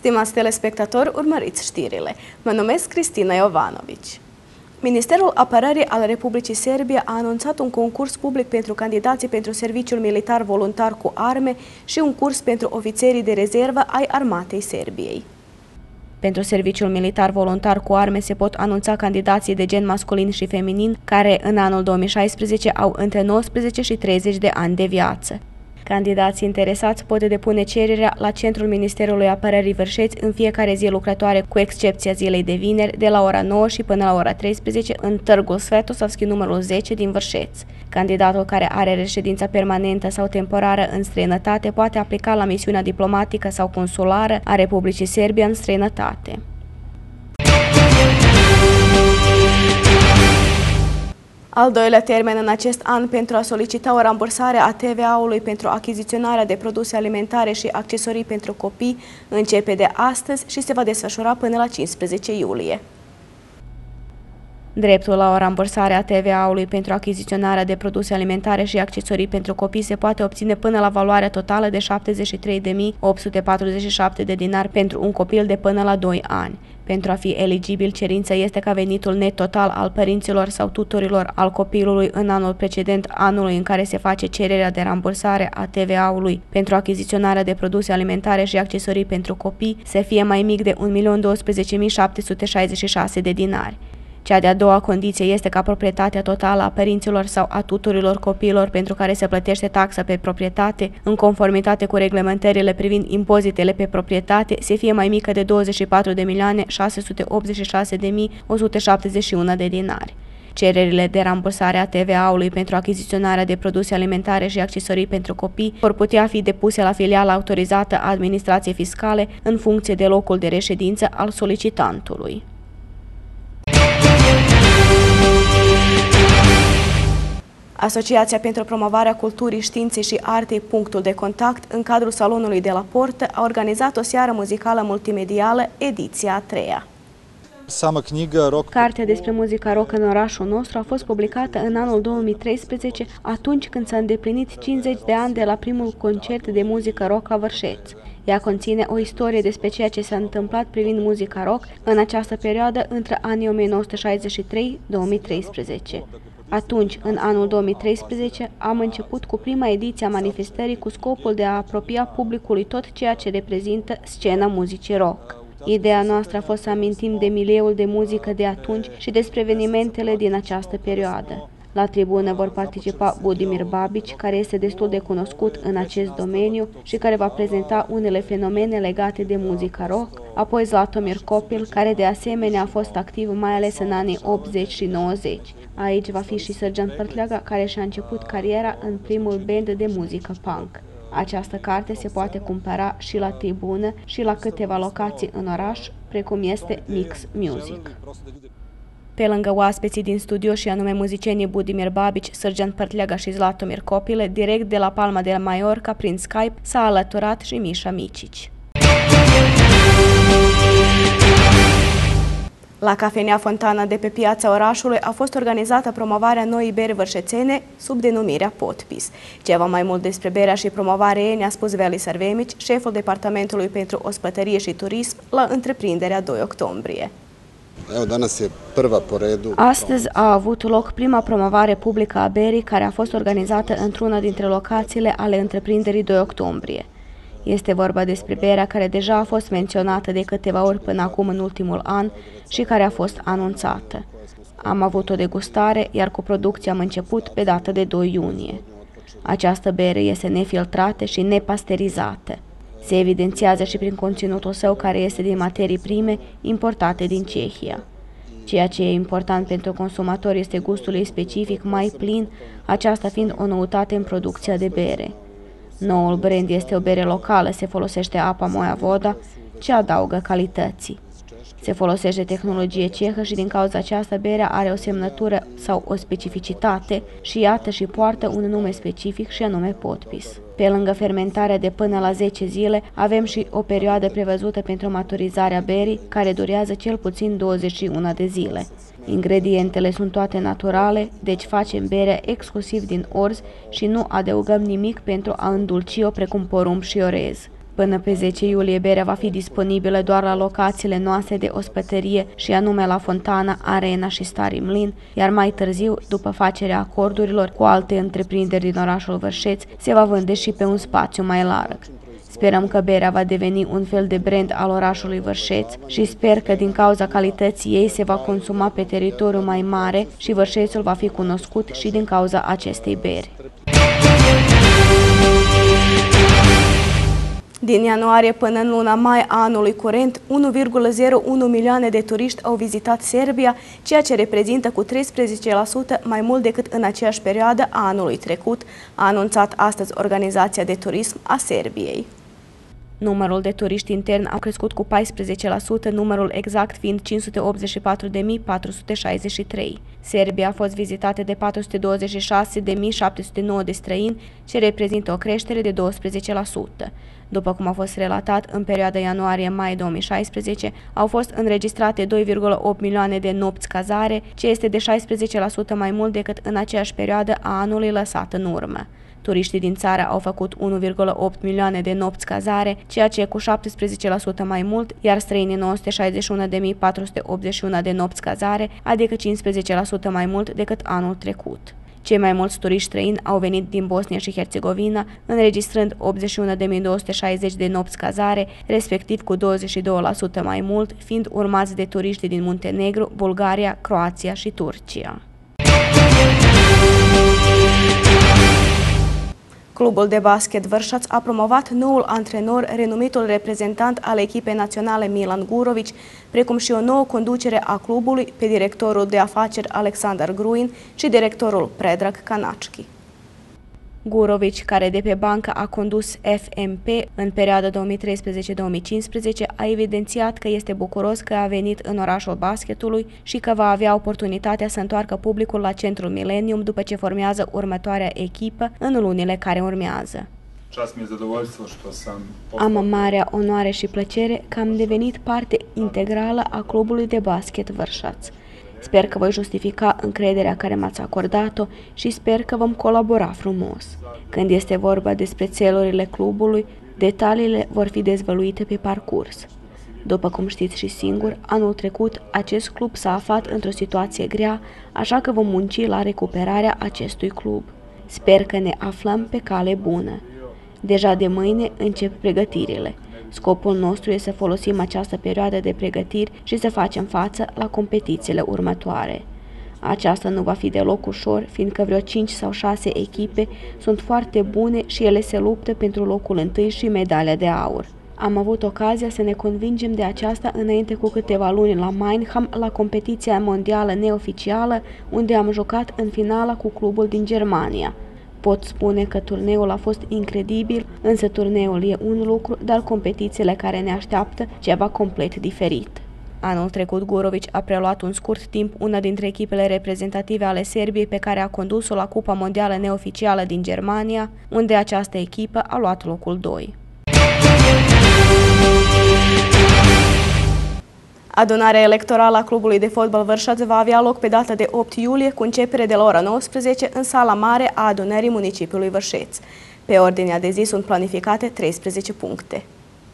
Stimați telespectatori, urmăriți știrile. Mă numesc Cristina Jovanović. Ministerul Apărării al Republicii Serbia a anunțat un concurs public pentru candidații pentru serviciul militar voluntar cu arme și un curs pentru ofițerii de rezervă ai Armatei Serbiei. Pentru serviciul militar voluntar cu arme se pot anunța candidații de gen masculin și feminin care în anul 2016 au între 19 și 30 de ani de viață. Candidații interesați pot depune cererea la centrul Ministerului Apărării Vârșeț în fiecare zi lucrătoare, cu excepția zilei de vineri, de la ora 9 și până la ora 13 în Târgul Svetosavski numărul 10 din Vârșeț. Candidatul care are reședința permanentă sau temporară în străinătate poate aplica la misiunea diplomatică sau consulară a Republicii Serbia în străinătate. Al doilea termen în acest an pentru a solicita o rambursare a TVA-ului pentru achiziționarea de produse alimentare și accesorii pentru copii începe de astăzi și se va desfășura până la 15 iulie. Dreptul la o rambursare a TVA-ului pentru achiziționarea de produse alimentare și accesorii pentru copii se poate obține până la valoarea totală de 73.847 de dinari pentru un copil de până la 2 ani. Pentru a fi eligibil, cerința este ca venitul net total al părinților sau tutorilor al copilului în anul precedent anului în care se face cererea de rambursare a TVA-ului pentru achiziționarea de produse alimentare și accesorii pentru copii să fie mai mic de 1.012.766 de dinari. Cea de-a doua condiție este ca proprietatea totală a părinților sau a tutorilor copiilor pentru care se plătește taxa pe proprietate, în conformitate cu reglementările privind impozitele pe proprietate, să fie mai mică de 24.686.171 de dinari. Cererile de rambursare a TVA-ului pentru achiziționarea de produse alimentare și accesorii pentru copii vor putea fi depuse la filiala autorizată a administrației fiscale în funcție de locul de reședință al solicitantului. Asociația pentru promovarea culturii, științei și artei Punctul de Contact, în cadrul salonului de la Portă, a organizat o seară muzicală multimedială, ediția a 3-a. Cartea despre muzica rock în orașul nostru a fost publicată în anul 2013, atunci când s-a îndeplinit 50 de ani de la primul concert de muzică rock la Vârșeț. Ea conține o istorie despre ceea ce s-a întâmplat privind muzica rock în această perioadă între anii 1963-2013. Atunci, în anul 2013, am început cu prima ediție a manifestării cu scopul de a apropia publicului tot ceea ce reprezintă scena muzicii rock. Ideea noastră a fost să amintim de milieu de muzică de atunci și despre evenimentele din această perioadă. La tribună vor participa Budimir Babić, care este destul de cunoscut în acest domeniu și care va prezenta unele fenomene legate de muzica rock, apoi Zlatomir Kopil, care de asemenea a fost activ mai ales în anii 80 și 90. Aici va fi și Srđan Prtljaga, care și-a început cariera în primul band de muzică punk. Această carte se poate cumpăra și la tribună și la câteva locații în oraș, precum este Mix Music. Pe lângă oaspeții din studio și anume muzicienii Budimir Babić, Srđan Prtljaga și Zlatomir Kopil, direct de la Palma de Mallorca prin Skype s-a alăturat și Mișa Micici. La cafenea Fontana de pe piața orașului a fost organizată promovarea noii beri vârșețene sub denumirea Potpis. Ceva mai mult despre berea și promovarea ei ne-a spus Velis Arvemić, șeful Departamentului pentru Ospătărie și Turism la întreprinderea 2 octombrie. Astăzi a avut loc prima promovare publică a berii, care a fost organizată într-una dintre locațiile ale întreprinderii 2 octombrie. Este vorba despre berea care deja a fost menționată de câteva ori până acum în ultimul an și care a fost anunțată. Am avut o degustare, iar cu producția am început pe data de 2 iunie. Această bere este nefiltrată și nepasterizată. Se evidențiază și prin conținutul său, care este din materii prime importate din Cehia. Ceea ce e important pentru consumator este gustul ei specific, mai plin, aceasta fiind o noutate în producția de bere. Noul brand este o bere locală, se folosește apa Moja Voda, ce adaugă calității. Se folosește tehnologie cehă și din cauza aceasta berea are o semnătură sau o specificitate și iată și poartă un nume specific și anume Potpis. Pe lângă fermentarea de până la 10 zile, avem și o perioadă prevăzută pentru maturizarea berii, care durează cel puțin 21 de zile. Ingredientele sunt toate naturale, deci facem berea exclusiv din orz și nu adăugăm nimic pentru a îndulci-o precum porumb și orez. Până pe 10 iulie, berea va fi disponibilă doar la locațiile noastre de ospătărie și anume la Fontana, Arena și Stari Mlin, iar mai târziu, după facerea acordurilor cu alte întreprinderi din orașul Vârșeț, se va vinde și pe un spațiu mai larg. Sperăm că berea va deveni un fel de brand al orașului Vârșeț și sper că din cauza calității ei se va consuma pe teritoriu mai mare și Vârșețul va fi cunoscut și din cauza acestei beri. Din ianuarie până în luna mai a anului curent, 1,01 milioane de turiști au vizitat Serbia, ceea ce reprezintă cu 13% mai mult decât în aceeași perioadă a anului trecut, a anunțat astăzi Organizația de Turism a Serbiei. Numărul de turiști interni a crescut cu 14%, numărul exact fiind 584.463. Serbia a fost vizitată de 426.709 de străini, ce reprezintă o creștere de 12%. După cum a fost relatat, în perioada ianuarie-mai 2016 au fost înregistrate 2,8 milioane de nopți cazare, ce este de 16% mai mult decât în aceeași perioadă a anului lăsat în urmă. Turiștii din țară au făcut 1,8 milioane de nopți cazare, ceea ce e cu 17% mai mult, iar străinii 961.481 de nopți cazare, adică 15% mai mult decât anul trecut. Cei mai mulți turiști străini au venit din Bosnia și Herțegovina, înregistrând 81.260 de nopți cazare, respectiv cu 22% mai mult, fiind urmați de turiștii din Muntenegru, Bulgaria, Croația și Turcia. Clubul de basket Vârșaț a promovat noul antrenor, renumitul reprezentant al echipei naționale Milan Gurović, precum și o nouă conducere a clubului pe directorul de afaceri Aleksandar Gruin și directorul Predrag Kanački. Gurović, care de pe bancă a condus FMP în perioada 2013-2015, a evidențiat că este bucuros că a venit în orașul basketului și că va avea oportunitatea să întoarcă publicul la centrul Millennium după ce formează următoarea echipă în lunile care urmează. Am marea onoare și plăcere că am devenit parte integrală a clubului de basket Vârșaț. Sper că voi justifica încrederea care m-ați acordat-o și sper că vom colabora frumos. Când este vorba despre țelurile clubului, detaliile vor fi dezvăluite pe parcurs. După cum știți și singur, anul trecut acest club s-a aflat într-o situație grea, așa că vom munci la recuperarea acestui club. Sper că ne aflăm pe cale bună. Deja de mâine încep pregătirile. Scopul nostru este să folosim această perioadă de pregătiri și să facem față la competițiile următoare. Aceasta nu va fi deloc ușor, fiindcă vreo 5 sau 6 echipe sunt foarte bune și ele se luptă pentru locul întâi și medalia de aur. Am avut ocazia să ne convingem de aceasta înainte cu câteva luni la Mannheim, la competiția mondială neoficială, unde am jucat în finala cu clubul din Germania. Pot spune că turneul a fost incredibil, însă turneul e un lucru, dar competițiile care ne așteaptă ceva complet diferit. Anul trecut, Gurović a preluat un scurt timp una dintre echipele reprezentative ale Serbiei pe care a condus-o la Cupa Mondială neoficială din Germania, unde această echipă a luat locul 2. Adunarea electorală a clubului de fotbal Vârșaț va avea loc pe data de 8 iulie, cu începere de la ora 19 în sala mare a adunării municipiului Vârșeț. Pe ordinea de zi sunt planificate 13 puncte.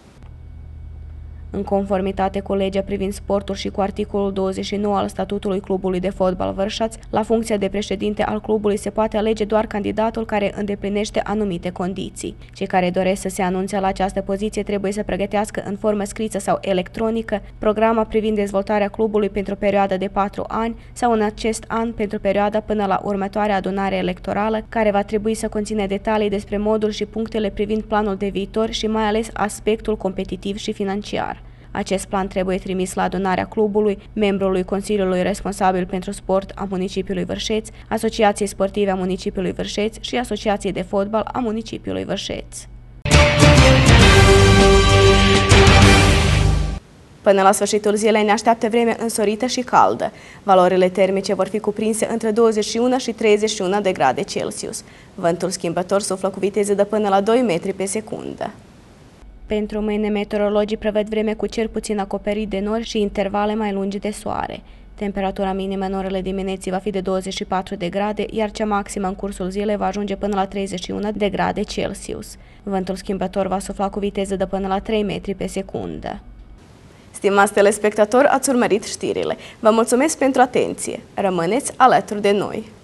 În conformitate cu legea privind sportul și cu articolul 29 al statutului clubului de fotbal Vârșaț, la funcția de președinte al clubului se poate alege doar candidatul care îndeplinește anumite condiții. Cei care doresc să se anunțe la această poziție trebuie să pregătească în formă scrisă sau electronică programa privind dezvoltarea clubului pentru o perioadă de 4 ani sau în acest an pentru perioada până la următoarea adunare electorală, care va trebui să conțină detalii despre modul și punctele privind planul de viitor și mai ales aspectul competitiv și financiar. Acest plan trebuie trimis la adunarea clubului, membrului Consiliului responsabil pentru sport a municipiului Vârșeț, Asociației sportive a municipiului Vârșeț și Asociației de fotbal a municipiului Vârșeț. Până la sfârșitul zilei ne așteaptă vreme însorită și caldă. Valorile termice vor fi cuprinse între 21 și 31 de grade Celsius. Vântul schimbător suflă cu viteze de până la 2 metri pe secundă. Pentru mâine, meteorologii prevăd vreme cu cer puțin acoperit de nori și intervale mai lungi de soare. Temperatura minimă în orele dimineții va fi de 24 de grade, iar cea maximă în cursul zilei va ajunge până la 31 de grade Celsius. Vântul schimbător va sufla cu viteză de până la 3 metri pe secundă. Stimați telespectatori, ați urmărit știrile. Vă mulțumesc pentru atenție. Rămâneți alături de noi.